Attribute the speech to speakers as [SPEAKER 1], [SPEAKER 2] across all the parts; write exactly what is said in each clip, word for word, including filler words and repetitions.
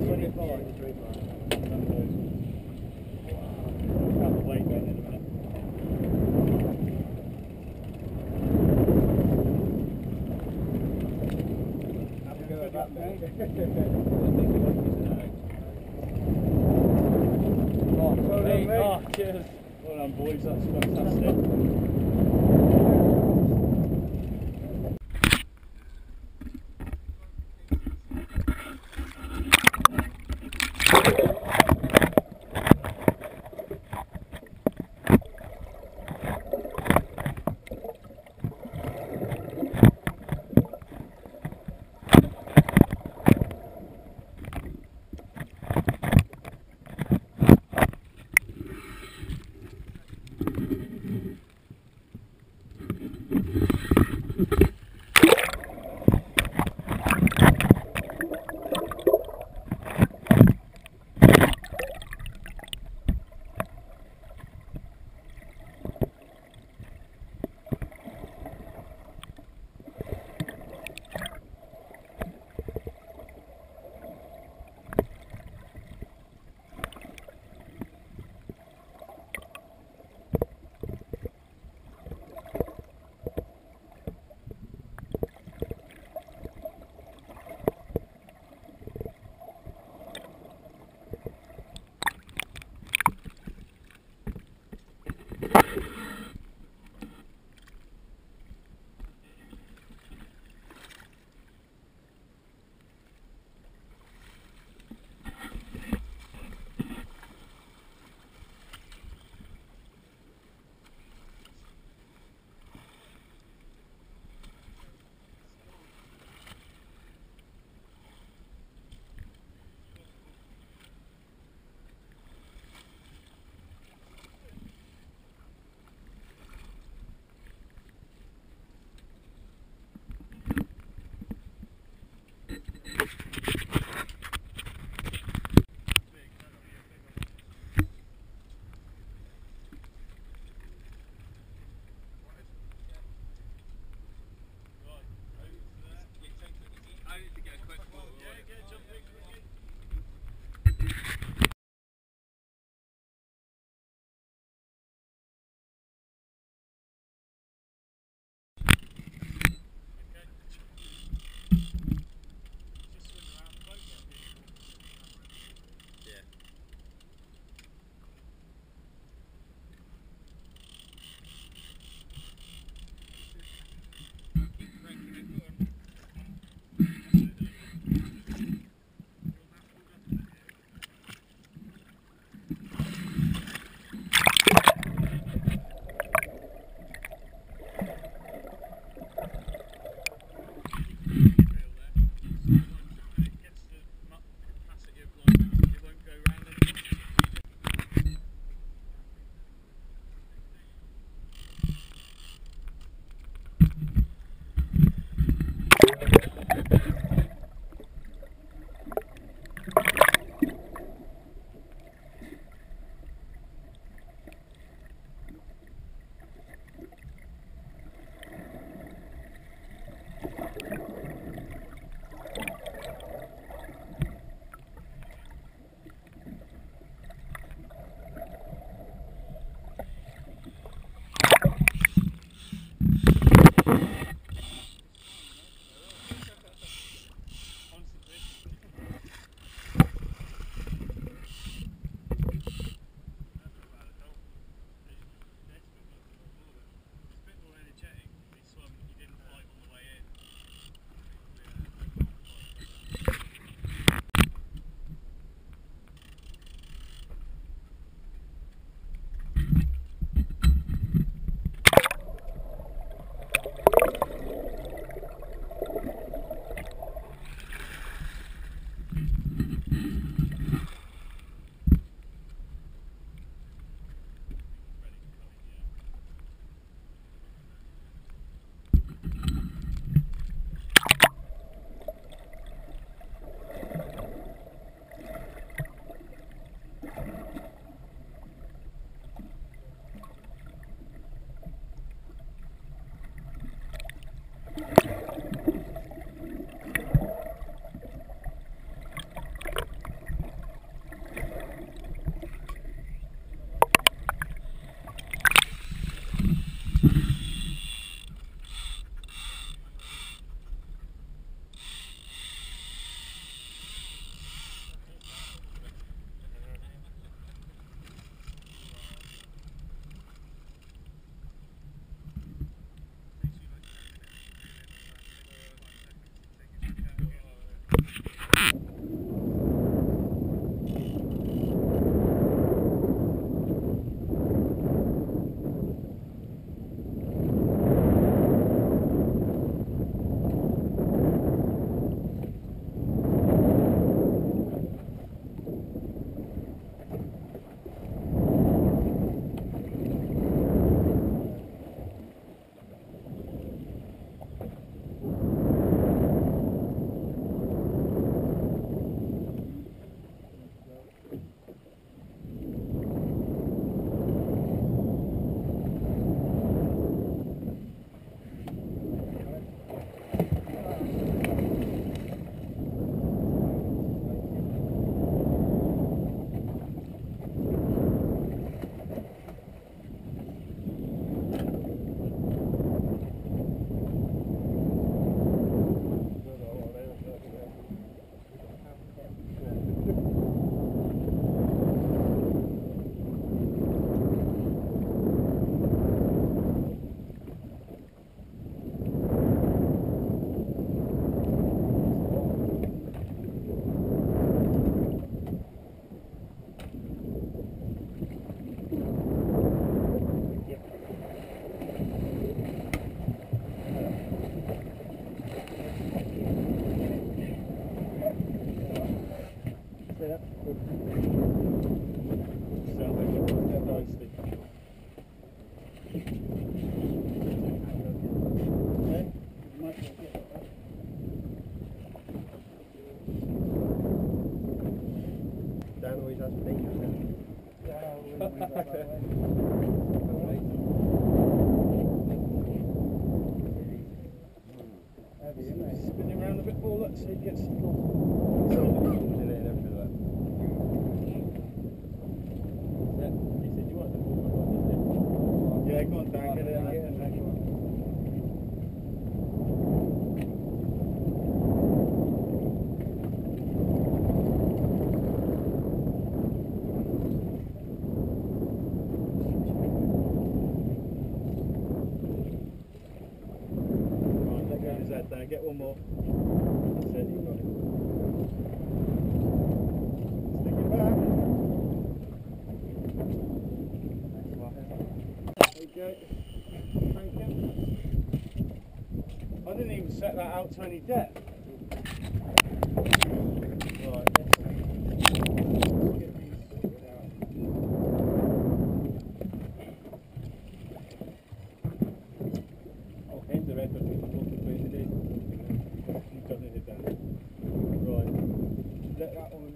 [SPEAKER 1] twenty-five. Wow. Weight then in a minute. Have a go at that, mate. Oh, well done, mate. Oh, cheers. Well done, boys. That's fantastic. yeah. Good. So, get nicely. Okay. Might as well get that up.
[SPEAKER 2] Dan always has to think of it.
[SPEAKER 1] Yeah, we'll move that that way. Heavy, isn't it? Spin it around a bit more, let's see, get some cool.
[SPEAKER 2] So the crumbs in it and everything like that.
[SPEAKER 1] Yeah, he said you want the ball, but what did you? Yeah, go on, Dan, get it in, get it in there, go on. There, get one more. That's it, you got it. Stick it back. There you go. Thank you. I didn't even set that out to any depth. Right, let's get these sorted out. Oh, end the red, but we can look between it in. You've done it down. Right. Let that one.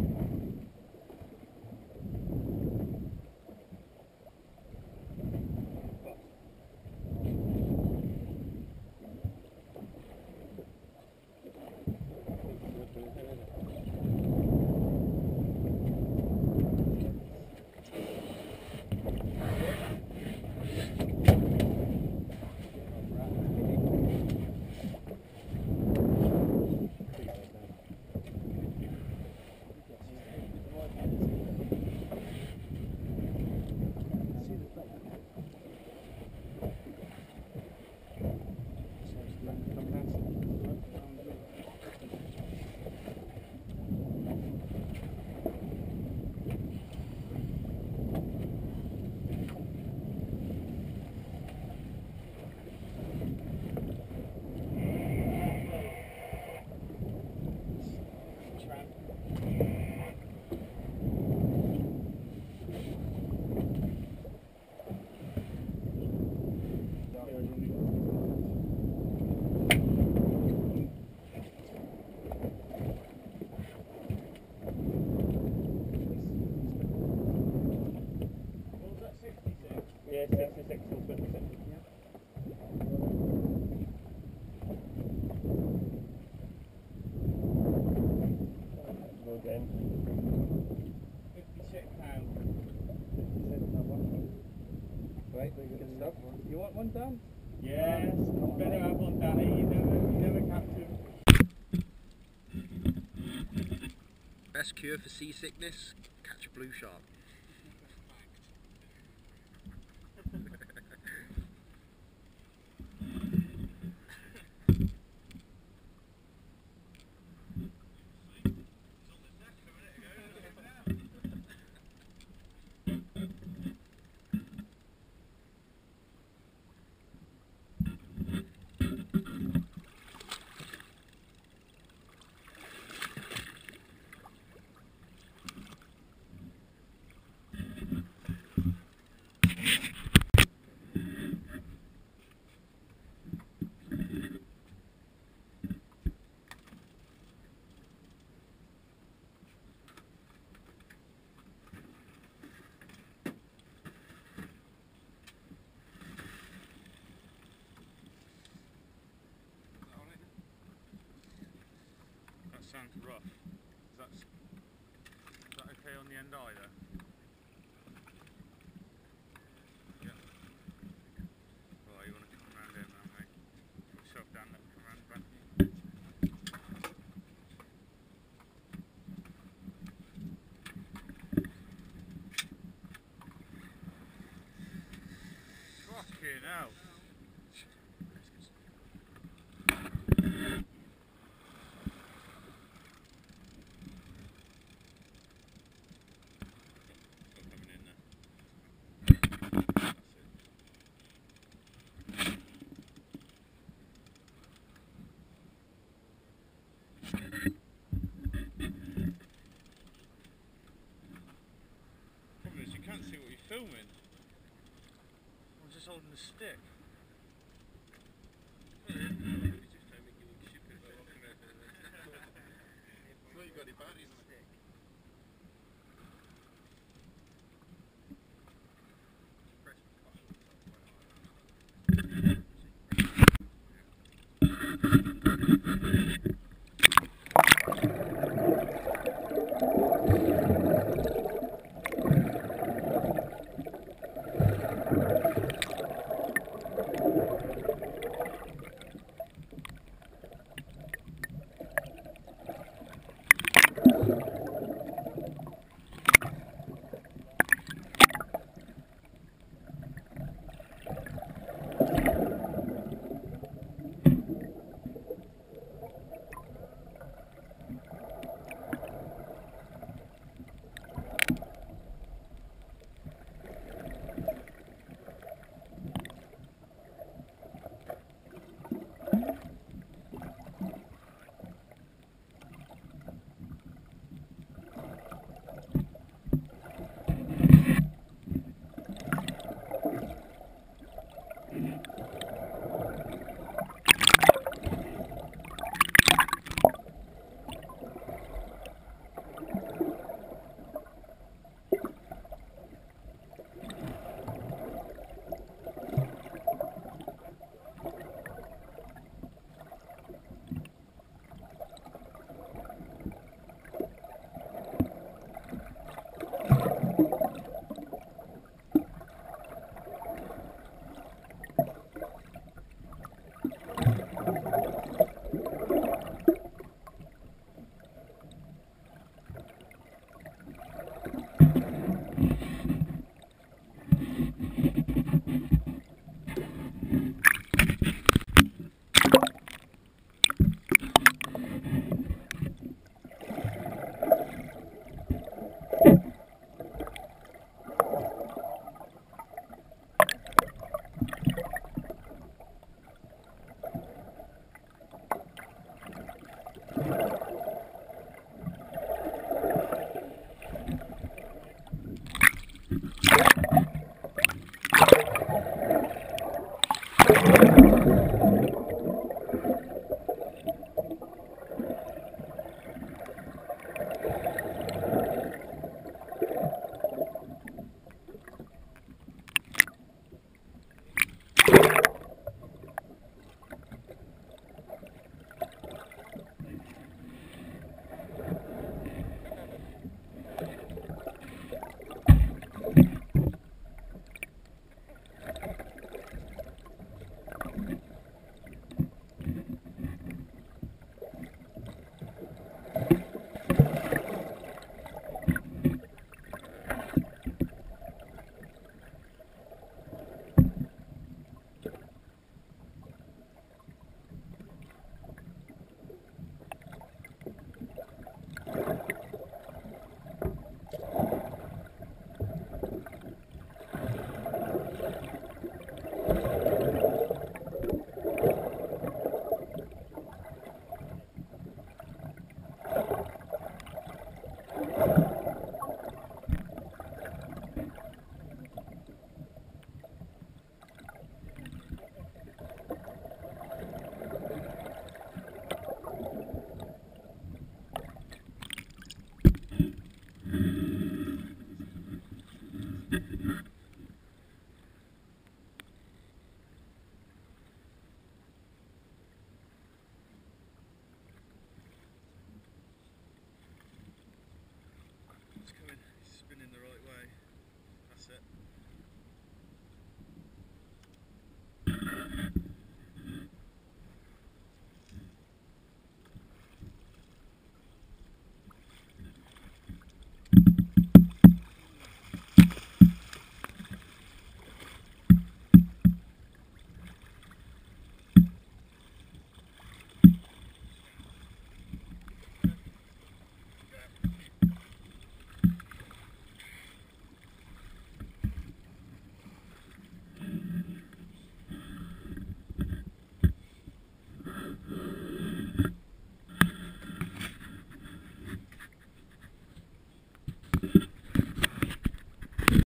[SPEAKER 1] Yeah, sixty-six and twenty-six. Yeah.
[SPEAKER 2] Go again.
[SPEAKER 1] fifty-six pounds. fifty-six that one.
[SPEAKER 2] Right, good stuff.
[SPEAKER 1] You want one, Dan? Yes, better have one, Danny. You never, you never capture.
[SPEAKER 2] Best cure for seasickness? Catch a blue shark.
[SPEAKER 1] Sounds rough. Is that, is that okay on the end eye there? Yeah. Right, you want to come around here now, mate? Put yourself down there, come around back. Fucking hell. holding the stick.